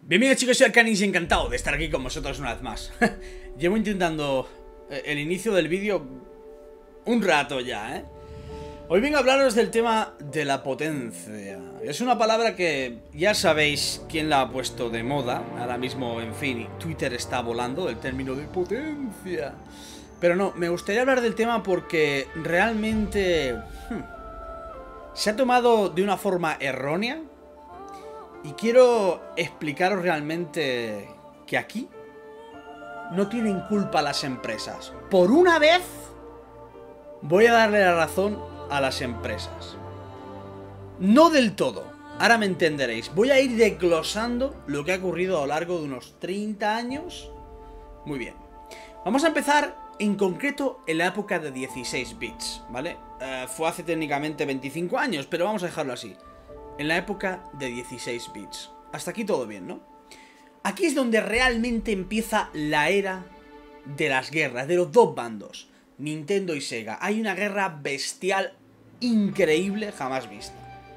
Bienvenidos chicos, soy Arcanis y encantado de estar aquí con vosotros una vez más. Llevo intentando el inicio del vídeo un rato ya, ¿eh? Hoy vengo a hablaros del tema de la potencia. Es una palabra que ya sabéis quién la ha puesto de moda. Ahora mismo, en fin, Twitter está volando el término de potencia. Pero no, me gustaría hablar del tema porque realmente se ha tomado de una forma errónea. Y quiero explicaros realmente que aquí no tienen culpa las empresas. Por una vez voy a darle la razón a las empresas. No del todo, ahora me entenderéis. Voy a ir desglosando lo que ha ocurrido a lo largo de unos 30 años. Muy bien. Vamos a empezar en concreto en la época de 16 bits, ¿vale? Fue hace técnicamente 25 años, pero vamos a dejarlo así. En la época de 16 bits. Hasta aquí todo bien, ¿no? Aquí es donde realmente empieza la era de las guerras, de los dos bandos, Nintendo y Sega. Hay una guerra bestial, increíble, jamás vista.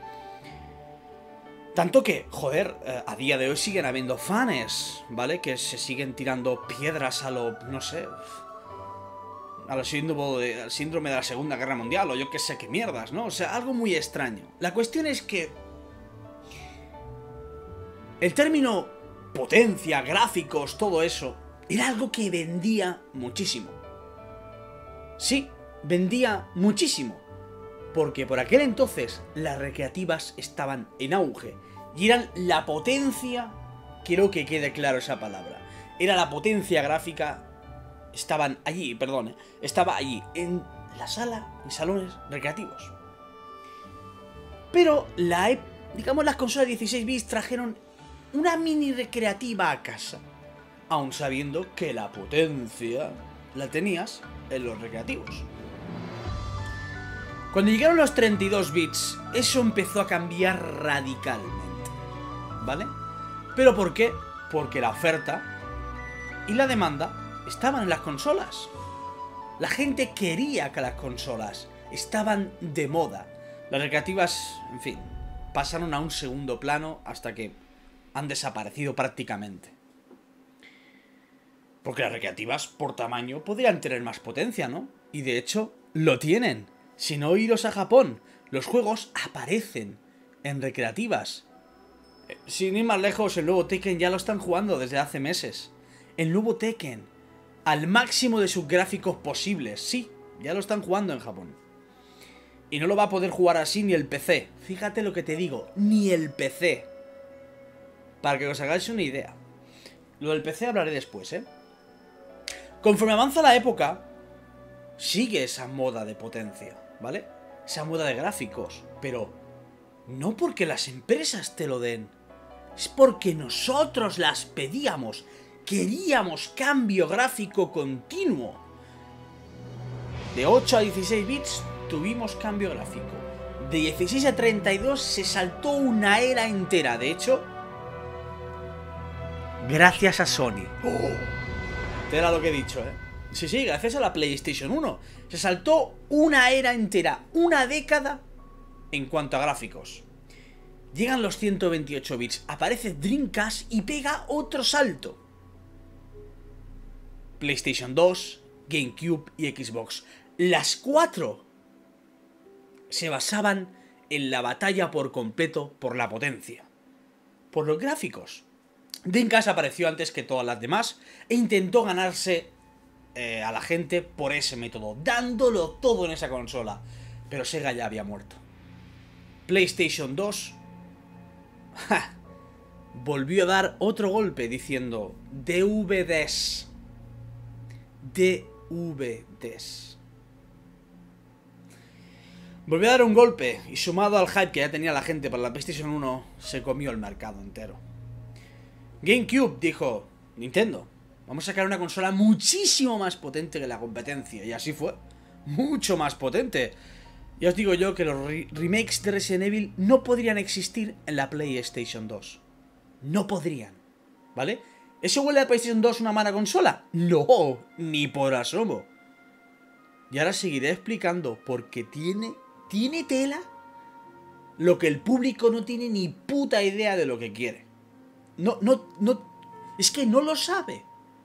Tanto que, joder, a día de hoy siguen habiendo fans, ¿vale? Que se siguen tirando piedras a lo, no sé, al síndrome de la Segunda Guerra Mundial, o yo qué sé qué mierdas, ¿no? O sea, algo muy extraño. La cuestión es que el término potencia, gráficos, todo eso, era algo que vendía muchísimo. Sí, vendía muchísimo. Porque por aquel entonces las recreativas estaban en auge. Y eran la potencia, quiero que quede claro esa palabra. Era la potencia gráfica, estaban allí, perdón, estaba allí, en la sala, en salones recreativos. Pero digamos, las consolas 16 bits trajeron una mini recreativa a casa, aun sabiendo que la potencia la tenías en los recreativos. Cuando llegaron los 32 bits, eso empezó a cambiar radicalmente, ¿vale? ¿Pero por qué? Porque la oferta y la demanda estaban en las consolas. La gente quería que las consolas estaban de moda. Las recreativas, en fin, pasaron a un segundo plano hasta que han desaparecido prácticamente. Porque las recreativas, por tamaño, podrían tener más potencia, ¿no? Y de hecho, lo tienen. Si no, iros a Japón. Los juegos aparecen en recreativas. Sin ir más lejos, el nuevo Tekken ya lo están jugando desde hace meses. El nuevo Tekken, al máximo de sus gráficos posibles. Sí, ya lo están jugando en Japón. Y no lo va a poder jugar así ni el PC. Fíjate lo que te digo, ni el PC. Para que os hagáis una idea. Lo del PC hablaré después, ¿eh? Conforme avanza la época, sigue esa moda de potencia, ¿vale? Esa moda de gráficos. Pero no porque las empresas te lo den. Es porque nosotros las pedíamos. Queríamos cambio gráfico continuo. De 8 a 16 bits tuvimos cambio gráfico. De 16 a 32 se saltó una era entera. De hecho, gracias a Sony. Te era lo que he dicho, ¿eh? Sí, gracias a la PlayStation 1. Se saltó una era entera, una década en cuanto a gráficos. Llegan los 128 bits, aparece Dreamcast y pega otro salto. PlayStation 2, GameCube y Xbox. Las cuatro se basaban en la batalla por completo por la potencia, por los gráficos. Dreamcast apareció antes que todas las demás e intentó ganarse a la gente por ese método, dándolo todo en esa consola. Pero Sega ya había muerto. PlayStation 2 volvió a dar otro golpe diciendo DVDs. DVDs. Volvió a dar un golpe y sumado al hype que ya tenía la gente para la PlayStation 1, se comió el mercado entero. GameCube dijo: Nintendo, vamos a sacar una consola muchísimo más potente que la competencia. Y así fue. Mucho más potente. Ya os digo yo que los remakes de Resident Evil no podrían existir en la PlayStation 2. No podrían, ¿vale? ¿Eso huele a PlayStation 2 una mala consola? No, ni por asomo. Y ahora seguiré explicando porque tiene tela lo que el público no tiene ni puta idea de lo que quiere. Es que no lo sabe.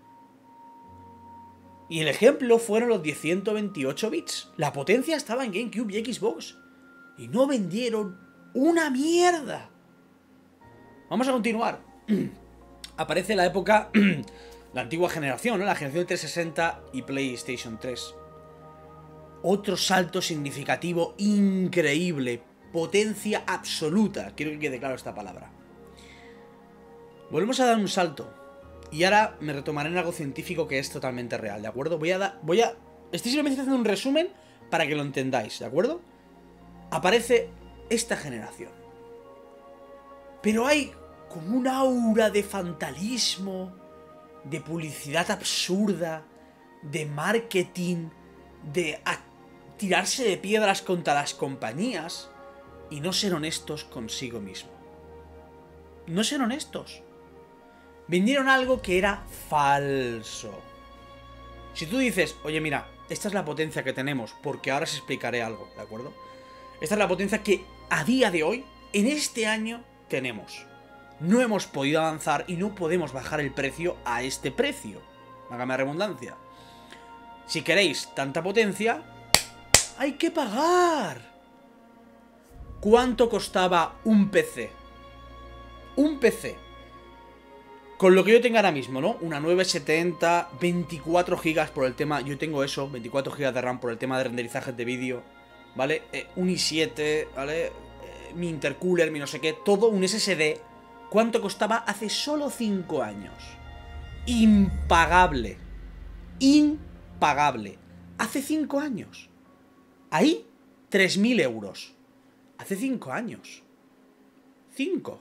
Y el ejemplo fueron los 128 bits. La potencia estaba en GameCube y Xbox. Y no vendieron una mierda. Vamos a continuar. Aparece la época... la antigua generación, ¿no? La generación de 360 y PlayStation 3. Otro salto significativo increíble. Potencia absoluta. Quiero que quede claro esta palabra. Volvemos a dar un salto. Y ahora me retomaré en algo científico que es totalmente real, ¿de acuerdo? Estoy simplemente haciendo un resumen para que lo entendáis, ¿de acuerdo? Aparece esta generación. Pero hay como un aura de fatalismo, de publicidad absurda, de marketing, de tirarse de piedras contra las compañías y no ser honestos consigo mismo. No ser honestos. Vendieron algo que era falso. Si tú dices, oye mira, esta es la potencia que tenemos, porque ahora os explicaré algo, ¿de acuerdo? Esta es la potencia que a día de hoy, en este año, tenemos. No hemos podido avanzar y no podemos bajar el precio a este precio. Hágame la redundancia. Si queréis tanta potencia, hay que pagar. ¿Cuánto costaba un PC? Un PC. Con lo que yo tengo ahora mismo, ¿no? Una 970, 24 GB por el tema... Yo tengo eso, 24 GB de RAM por el tema de renderizajes de vídeo, ¿vale? Un i7, ¿vale? Mi intercooler, mi no sé qué, todo un SSD. ¿Cuánto costaba hace solo 5 años? Impagable. Impagable. Hace 5 años. Ahí, 3.000 euros. Hace 5 años. 5.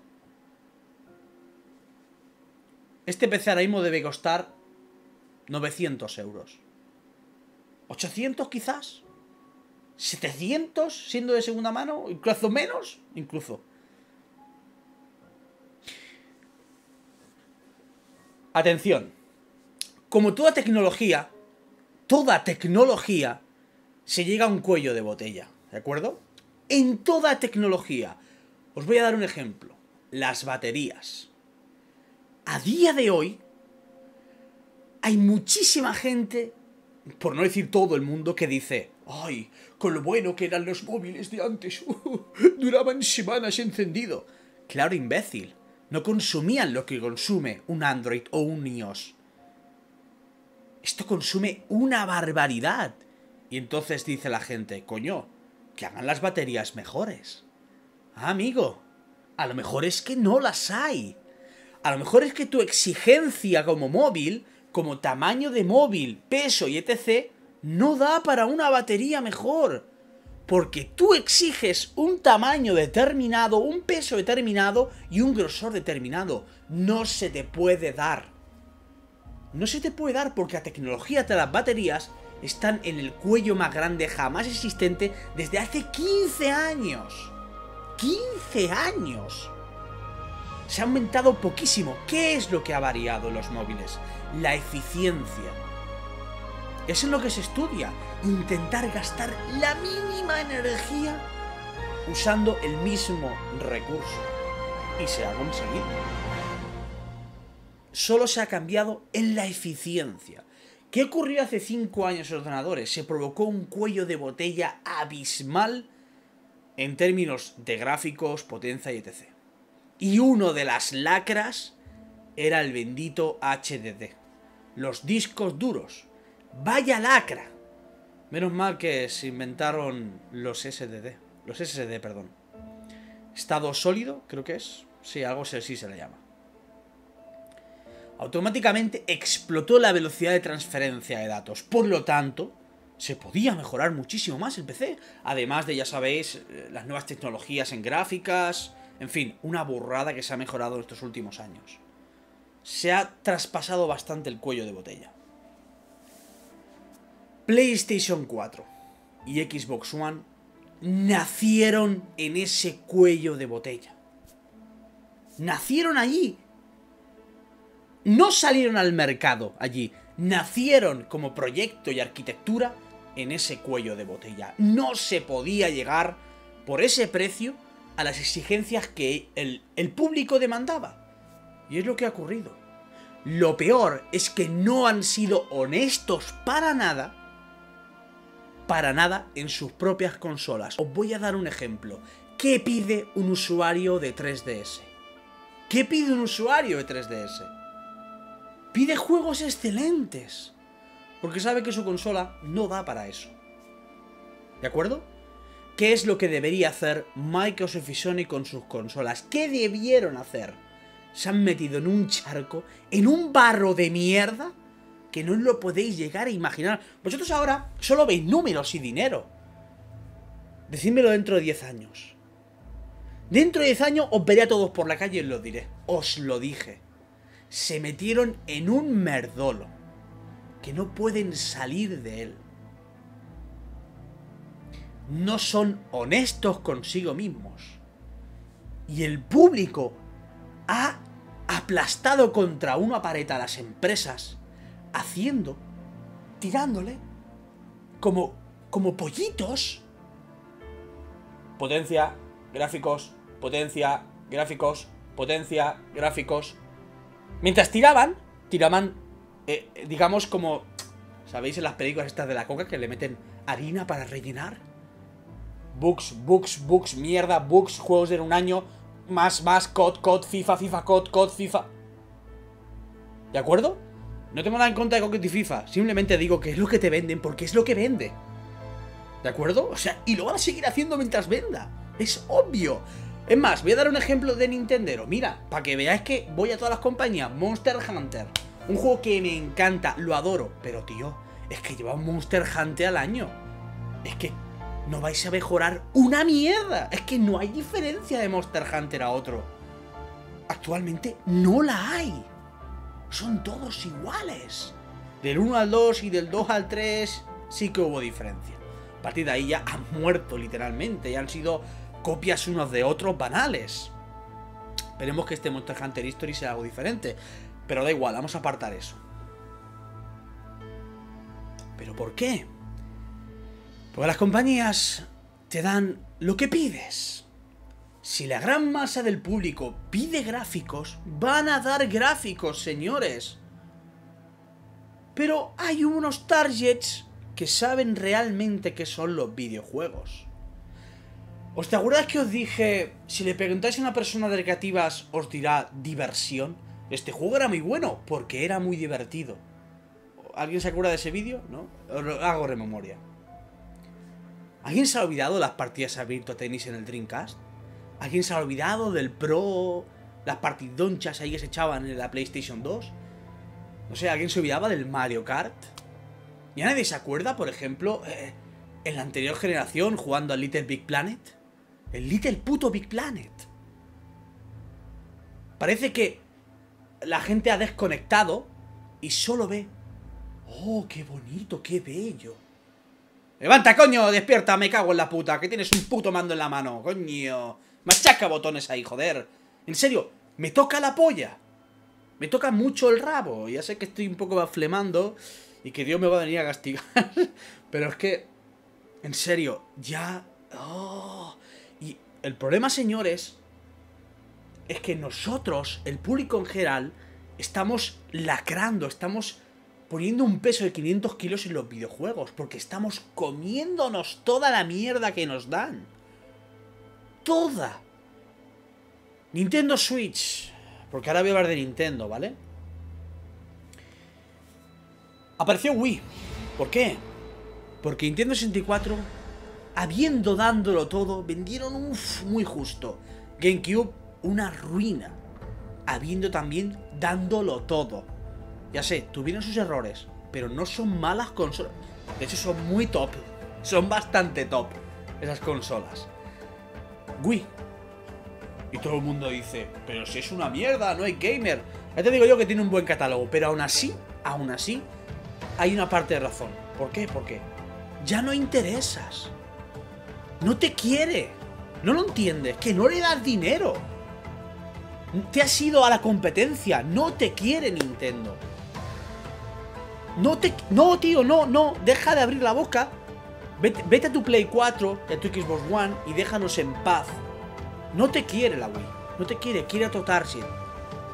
Este PC ahora mismo debe costar 900 euros. 800 quizás. 700 siendo de segunda mano. Incluso menos. Incluso. Atención. Como toda tecnología se llega a un cuello de botella. ¿De acuerdo? En toda tecnología. Os voy a dar un ejemplo. Las baterías. A día de hoy, hay muchísima gente, por no decir todo el mundo, que dice: ¡ay, con lo bueno que eran los móviles de antes! Duraban semanas encendido. Claro, imbécil. No consumían lo que consume un Android o un iOS. Esto consume una barbaridad. Y entonces dice la gente: coño, que hagan las baterías mejores. Ah, amigo, a lo mejor es que no las hay. A lo mejor es que tu exigencia como móvil, como tamaño de móvil, peso y etc., no da para una batería mejor. Porque tú exiges un tamaño determinado, un peso determinado y un grosor determinado. No se te puede dar. No se te puede dar porque la tecnología de las baterías están en el cuello más grande jamás existente desde hace 15 años. ¡15 años! Se ha aumentado poquísimo. ¿Qué es lo que ha variado en los móviles? La eficiencia. Eso es lo que se estudia. Intentar gastar la mínima energía usando el mismo recurso. Y se ha conseguido. Solo se ha cambiado en la eficiencia. ¿Qué ocurrió hace 5 años en los ordenadores? Se provocó un cuello de botella abismal en términos de gráficos, potencia y etc. Y uno de las lacras era el bendito HDD. Los discos duros. ¡Vaya lacra! Menos mal que se inventaron los SSD. Los SSD, perdón. Estado sólido, creo que es. Sí, algo así se le llama. Automáticamente explotó la velocidad de transferencia de datos. Por lo tanto, se podía mejorar muchísimo más el PC. Además de, ya sabéis, las nuevas tecnologías en gráficas. En fin, una burrada que se ha mejorado en estos últimos años. Se ha traspasado bastante el cuello de botella. PlayStation 4 y Xbox One nacieron en ese cuello de botella. Nacieron allí. No salieron al mercado allí. Nacieron como proyecto y arquitectura en ese cuello de botella. No se podía llegar por ese precio a las exigencias que el público demandaba. Y es lo que ha ocurrido. Lo peor es que no han sido honestos para nada en sus propias consolas. Os voy a dar un ejemplo. ¿Qué pide un usuario de 3DS? ¿Qué pide un usuario de 3DS? Pide juegos excelentes. Porque sabe que su consola no da para eso. ¿De acuerdo? ¿Qué es lo que debería hacer Microsoft y Sony con sus consolas? ¿Qué debieron hacer? Se han metido en un charco, en un barro de mierda, que no lo podéis llegar a imaginar. Vosotros ahora solo veis números y dinero. Decídmelo dentro de 10 años. Dentro de 10 años os veré a todos por la calle y os lo diré. Os lo dije. Se metieron en un merdolo que no pueden salir de él. No son honestos consigo mismos. Y el público ha aplastado contra una pared a las empresas, tirándole como pollitos. Potencia, gráficos, potencia, gráficos, potencia, gráficos. Mientras tiraban, digamos como, ¿sabéis en las películas estas de la coca que le meten harina para rellenar? Bugs, mierda, bugs, juegos de un año, más, COD, FIFA, COD, FIFA. ¿De acuerdo? No tengo nada en contra de COD y FIFA, simplemente digo que es lo que te venden porque es lo que vende. ¿De acuerdo? O sea, y lo van a seguir haciendo mientras venda. Es obvio. Es más, voy a dar un ejemplo de Nintendero. Mira, para que veáis que voy a todas las compañías. Monster Hunter, un juego que me encanta, lo adoro. Pero tío, es que lleva un Monster Hunter al año. Es que no vais a mejorar una mierda. Es que no hay diferencia de Monster Hunter a otro. Actualmente no la hay. Son todos iguales. Del 1 al 2 y del 2 al 3 sí que hubo diferencia. A partir de ahí ya han muerto literalmente. Ya han sido copias unos de otros banales. Esperemos que este Monster Hunter History sea algo diferente. Pero da igual, vamos a apartar eso. ¿Pero por qué? Porque las compañías te dan lo que pides. Si la gran masa del público pide gráficos, van a dar gráficos, señores. Pero hay unos targets que saben realmente qué son los videojuegos. ¿Os te acuerdas que os dije, si le preguntáis a una persona de recreativas, os dirá diversión? Este juego era muy bueno, porque era muy divertido. ¿Alguien se acuerda de ese vídeo? ¿No? Os lo hago rememoria. ¿Alguien se ha olvidado de las partidas a Virtua Tennis en el Dreamcast? ¿Alguien se ha olvidado del Pro? Las partidonchas ahí que se echaban en la PlayStation 2. No sé, ¿alguien se olvidaba del Mario Kart? ¿Ya nadie se acuerda, por ejemplo, en la anterior generación jugando al Little Big Planet? El Little puto Big Planet. Parece que la gente ha desconectado y solo ve. ¡Oh, qué bonito, qué bello! ¡Levanta, coño! ¡Despierta! Me cago en la puta, que tienes un puto mando en la mano, coño. Machaca botones ahí, joder. En serio, me toca la polla. Me toca mucho el rabo. Ya sé que estoy un poco flemando y que Dios me va a venir a castigar. Pero es que, en serio, ya... Oh. Y el problema, señores, es que nosotros, el público en general, estamos lacrando, estamos poniendo un peso de 500 kilos en los videojuegos, porque estamos comiéndonos toda la mierda que nos dan. Toda. Nintendo Switch. Porque ahora voy a hablar de Nintendo, ¿vale? Apareció Wii. ¿Por qué? Porque Nintendo 64, habiendo dándolo todo, vendieron muy justo. GameCube, una ruina. Habiendo también dándolo todo. Ya sé, tuvieron sus errores, pero no son malas consolas. De hecho, son muy top. Son bastante top esas consolas. Wii. Y todo el mundo dice, pero si es una mierda, no hay gamer. Ya te digo yo que tiene un buen catálogo, pero aún así, hay una parte de razón. ¿Por qué? Porque ya no interesas. No te quiere. No lo entiendes, que no le das dinero. Te has ido a la competencia. No te quiere Nintendo. No, tío, no. Deja de abrir la boca. Vete a tu Play 4, a tu Xbox One y déjanos en paz. No te quiere la Wii. No te quiere, quiere a tu target.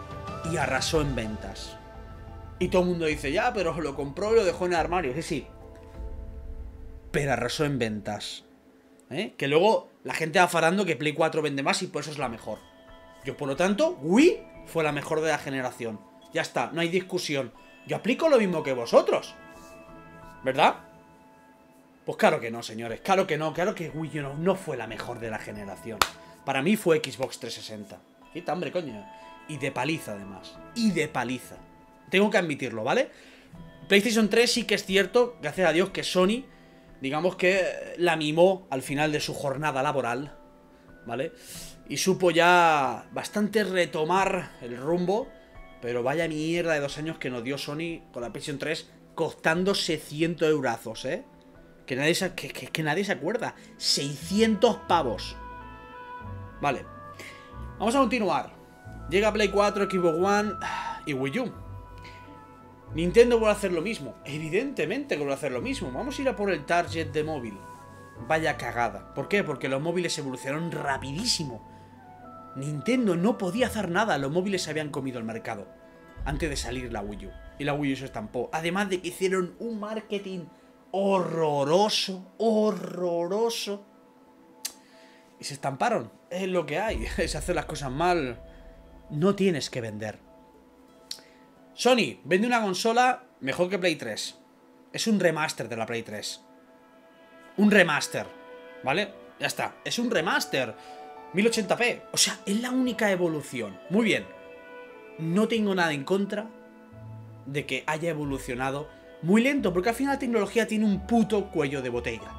y arrasó en ventas. Y todo el mundo dice, ya, pero lo compró y lo dejó en el armario. Sí, sí. Pero arrasó en ventas. Que luego la gente va farando que Play 4 vende más y por eso es la mejor. Yo, por lo tanto, Wii fue la mejor de la generación. Ya está, no hay discusión. Yo aplico lo mismo que vosotros, ¿verdad? Pues claro que no, señores. Claro que no. Claro que Wii U no fue la mejor de la generación. Para mí fue Xbox 360. Quita, hombre, coño. Y de paliza, además. Y de paliza. Tengo que admitirlo, ¿vale? PlayStation 3 sí que es cierto, gracias a Dios, que Sony, digamos que la mimó al final de su jornada laboral, ¿vale? Y supo ya bastante retomar el rumbo. Pero vaya mierda de 2 años que nos dio Sony con la PlayStation 3 costando 600 eurazos, ¿eh? Que nadie se acuerda. 600 pavos. Vale. Vamos a continuar. Llega Play 4, Xbox One y Wii U. Nintendo vuelve a hacer lo mismo. Evidentemente que vuelve a hacer lo mismo. Vamos a ir a por el target de móvil. Vaya cagada. ¿Por qué? Porque los móviles evolucionaron rapidísimo. Nintendo no podía hacer nada. Los móviles se habían comido el mercado antes de salir la Wii U. Y la Wii U se estampó. Además de que hicieron un marketing horroroso. Horroroso. Y se estamparon. Es lo que hay. Es hacer las cosas mal. No tienes que vender. Sony vende una consola mejor que Play 3. Es un remaster de la Play 3. Un remaster. ¿Vale? Ya está. Es un remaster. 1080p. O sea, es la única evolución. Muy bien. No tengo nada en contra de que haya evolucionado muy lento, porque al final la tecnología tiene un puto cuello de botella.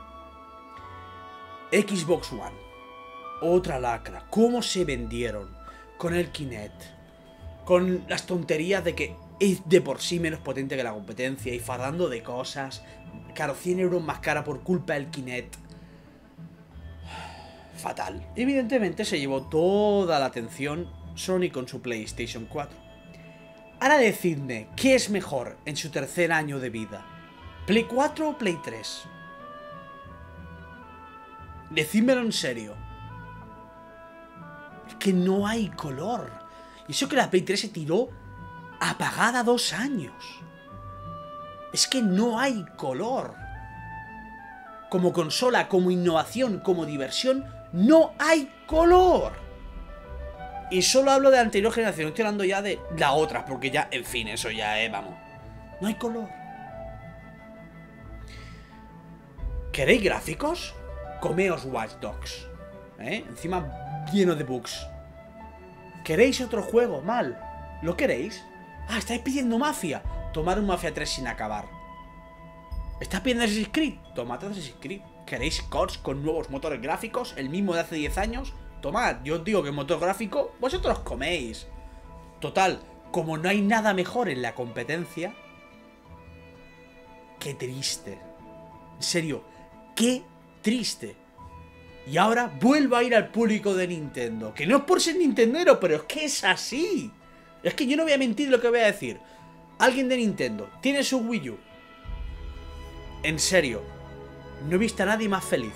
Xbox One. Otra lacra. ¿Cómo se vendieron? Con el Kinect. Con las tonterías de que es de por sí menos potente que la competencia y fardando de cosas. Claro, 100 euros más cara por culpa del Kinect. Fatal. Evidentemente se llevó toda la atención Sony con su PlayStation 4. Ahora decidme, ¿qué es mejor en su tercer año de vida? ¿Play 4 o Play 3? Decídmelo en serio. Es que no hay color. Y eso que la Play 3 se tiró apagada 2 años. Es que no hay color. Como consola, como innovación, como diversión, no hay color. Y solo hablo de la anterior generación, no estoy hablando ya de la otra, porque ya, en fin, eso ya es, vamos. No hay color. ¿Queréis gráficos? Comeos Watch Dogs. Encima lleno de bugs. ¿Queréis otro juego? Mal. ¿Lo queréis? Ah, ¿estáis pidiendo Mafia? Tomad un Mafia 3 sin acabar. ¿Estás pidiendo Assassin's Creed? Tomad Assassin's Creed. ¿Queréis CODs con nuevos motores gráficos? El mismo de hace 10 años. Tomad, yo os digo que motor gráfico, vosotros coméis. Total, como no hay nada mejor en la competencia. Qué triste. En serio, qué triste. Y ahora vuelvo a ir al público de Nintendo. Que no es por ser nintendero, pero es que es así. Es que yo no voy a mentir lo que voy a decir. Alguien de Nintendo tiene su Wii U. En serio, no he visto a nadie más feliz.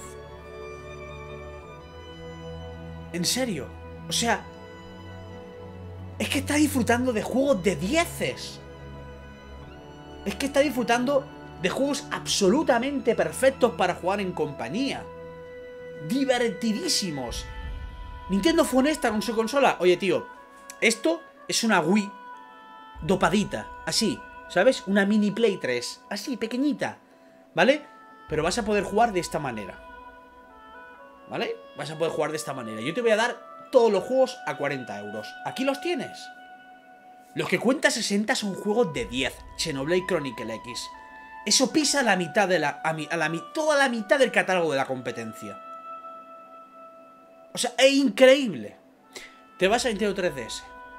En serio. O sea, es que está disfrutando de juegos de 10. Es que está disfrutando de juegos absolutamente perfectos para jugar en compañía. Divertidísimos. Nintendo fue honesta con su consola. Oye, tío, esto es una Wii dopadita, así, ¿sabes? Una mini Play 3, así, pequeñita, ¿vale? Pero vas a poder jugar de esta manera, ¿vale? Vas a poder jugar de esta manera. Yo te voy a dar todos los juegos a 40 euros. Aquí los tienes. Los que cuenta 60 son juegos de 10. Xenoblade Chronicle X. Eso pisa la mitad de toda la mitad del catálogo de la competencia. O sea, es increíble. Te vas a Nintendo 3DS.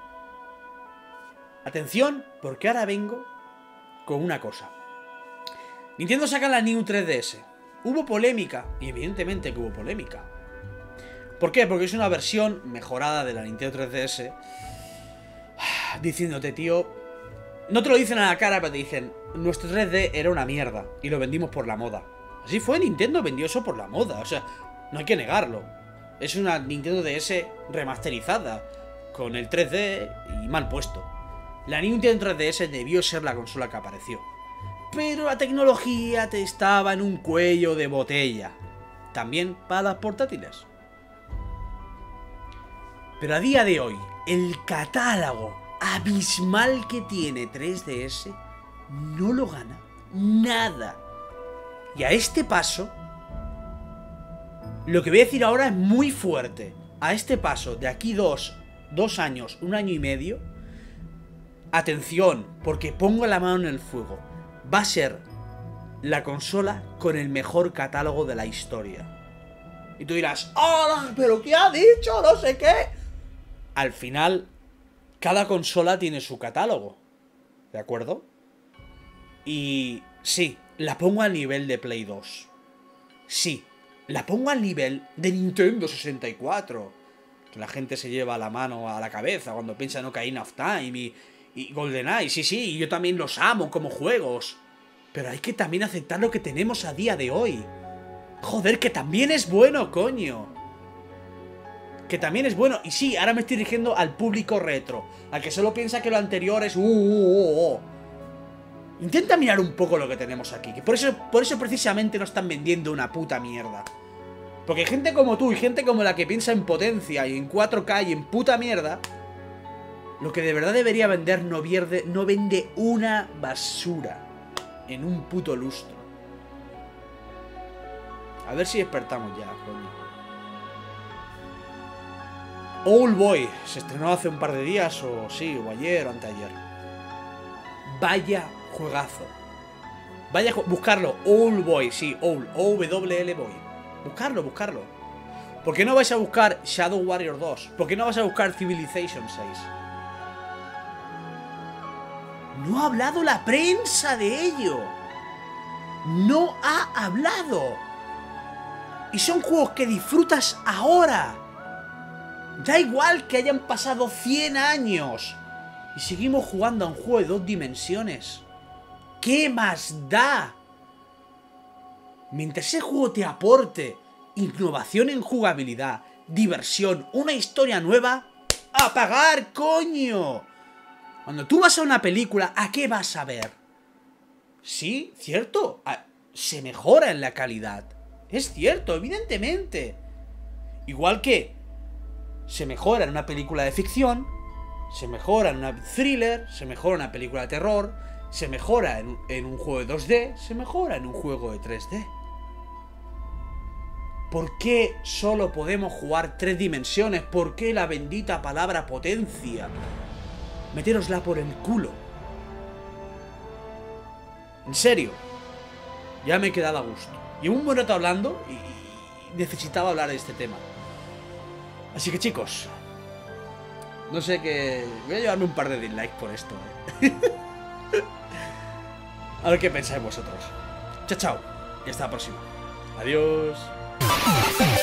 Atención, porque ahora vengo con una cosa. Nintendo saca la New 3DS. Hubo polémica, y evidentemente que hubo polémica. ¿Por qué? Porque es una versión mejorada de la Nintendo 3DS. Diciéndote, tío... No te lo dicen a la cara, pero te dicen... Nuestro 3D era una mierda, y lo vendimos por la moda. Así fue, Nintendo vendió eso por la moda. O sea, no hay que negarlo. Es una Nintendo DS remasterizada, con el 3D y mal puesto. La Nintendo 3DS debió ser la consola que apareció. Pero la tecnología te estaba en un cuello de botella. También para las portátiles. Pero a día de hoy, el catálogo abismal que tiene 3DS no lo gana nada. Y a este paso, lo que voy a decir ahora es muy fuerte. A este paso, de aquí dos años, 1 año y medio, atención, porque pongo la mano en el fuego, va a ser la consola con el mejor catálogo de la historia. Y tú dirás, ¡ah! ¿Pero qué ha dicho? No sé qué. Al final, cada consola tiene su catálogo, ¿de acuerdo? Y sí, la pongo al nivel de Play 2. Sí, la pongo al nivel de Nintendo 64. Que la gente se lleva la mano a la cabeza cuando piensa en Ocarina of Time y GoldenEye. Sí, sí, yo también los amo como juegos. Pero hay que también aceptar lo que tenemos a día de hoy. Joder, que también es bueno, coño. Que también es bueno. Y sí, ahora me estoy dirigiendo al público retro. Al que solo piensa que lo anterior es... Intenta mirar un poco lo que tenemos aquí. Que por eso precisamente no están vendiendo una puta mierda. Porque gente como tú y gente como la que piensa en potencia y en 4K y en puta mierda, lo que de verdad debería vender no vende una basura en un puto lustro. A ver si despertamos ya, coño. Old Boy se estrenó hace un par de días, o sí, o ayer o anteayer. Vaya juegazo. Buscarlo, Old Boy, sí, Old, O-W-L Boy. Buscarlo. ¿Por qué no vais a buscar Shadow Warrior 2? ¿Por qué no vas a buscar Civilization 6? No ha hablado la prensa de ello. No ha hablado. Y son juegos que disfrutas ahora. Da igual que hayan pasado 100 años y seguimos jugando a un juego de 2 dimensiones. ¿Qué más da? Mientras ese juego te aporte innovación en jugabilidad, diversión, una historia nueva, ¡a pagar, coño! Cuando tú vas a una película, ¿a qué vas a ver? Sí, cierto, se mejora en la calidad. Es cierto, evidentemente. Igual que se mejora en una película de ficción, se mejora en una thriller, se mejora en una película de terror, se mejora en un juego de 2D, se mejora en un juego de 3D. ¿Por qué solo podemos jugar 3 dimensiones? ¿Por qué la bendita palabra potencia? Metérosla por el culo. En serio, ya me he quedado a gusto. Llevo un buen rato hablando y necesitaba hablar de este tema. Así que chicos, no sé qué... Voy a llevarme un par de dislikes por esto, A ver qué pensáis vosotros. Chao, chao. Y hasta la próxima. Adiós.